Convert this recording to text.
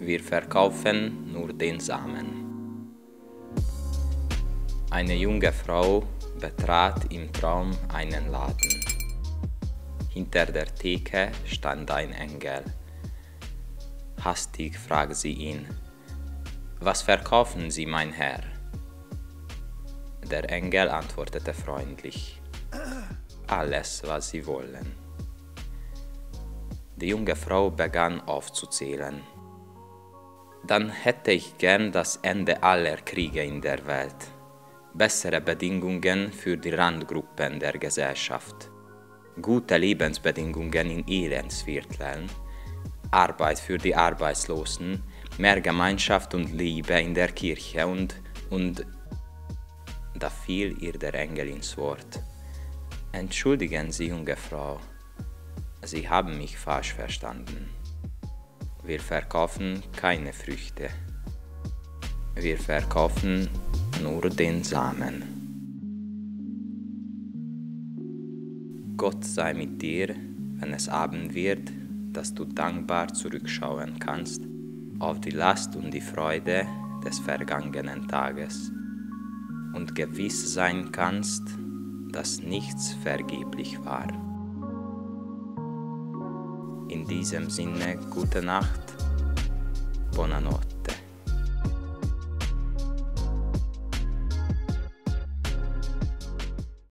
Wir verkaufen nur den Samen. Eine junge Frau betrat im Traum einen Laden. Hinter der Theke stand ein Engel. Hastig fragte sie ihn: Was verkaufen Sie, mein Herr? Der Engel antwortete freundlich: Alles, was Sie wollen. Die junge Frau begann aufzuzählen. Dann hätte ich gern das Ende aller Kriege in der Welt, bessere Bedingungen für die Randgruppen der Gesellschaft, gute Lebensbedingungen in Elendsvierteln, Arbeit für die Arbeitslosen, mehr Gemeinschaft und Liebe in der Kirche und da fiel ihr der Engel ins Wort. Entschuldigen Sie, junge Frau, Sie haben mich falsch verstanden. Wir verkaufen keine Früchte. Wir verkaufen nur den Samen. Gott sei mit dir, wenn es Abend wird, dass du dankbar zurückschauen kannst auf die Last und die Freude des vergangenen Tages und gewiss sein kannst, dass nichts vergeblich war. In diesem Sinne, gute Nacht, buona notte.